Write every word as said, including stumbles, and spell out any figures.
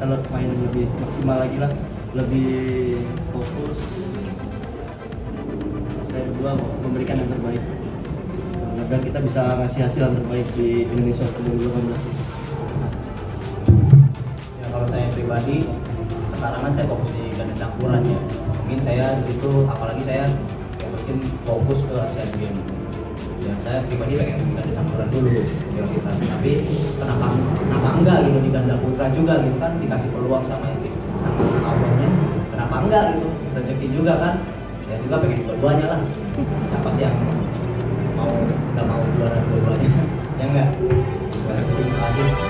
main lebih maksimal lagi lah, lebih fokus. Saya berdua memberikan yang terbaik. Mudah-mudahan kita bisa ngasih hasil yang terbaik di Indonesia dua ribu delapan belas. Ya, kalau saya pribadi sekarang kan saya fokus di ganda campuran ya. Mungkin saya di situ, apalagi saya ya mungkin fokus ke Asian Games. Ya saya pribadi pengen ganda campuran dulu prioritas. Tapi kenapa kenapa enggak gitu di ganda putra juga gitu kan, dikasih peluang sama sama awalnya. Kenapa enggak gitu? Rezeki juga kan. Saya juga pengen dua-duanya lah. Siapa sih yang mau nggak mau juara dua-duanya? Ya enggak. Terima kasih.